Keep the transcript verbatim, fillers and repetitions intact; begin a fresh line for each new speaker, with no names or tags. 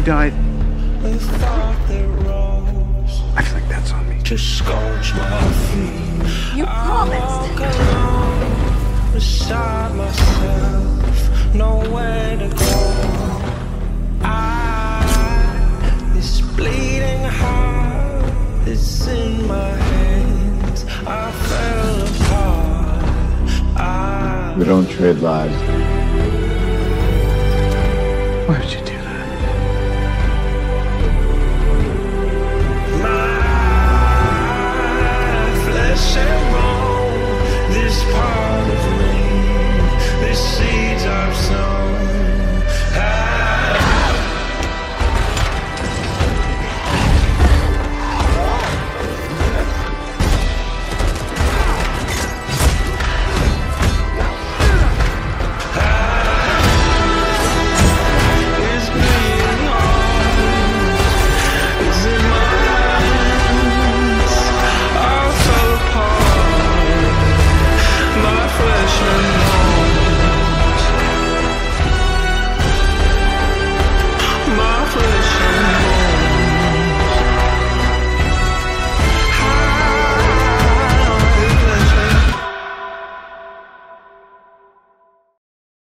died.
I feel like that's on me.
Just scorch my feet.
You promised.
Beside myself, nowhere to go. I, this bleeding heart is in my hands. I fell apart. I,
We don't trade lives.
Why would you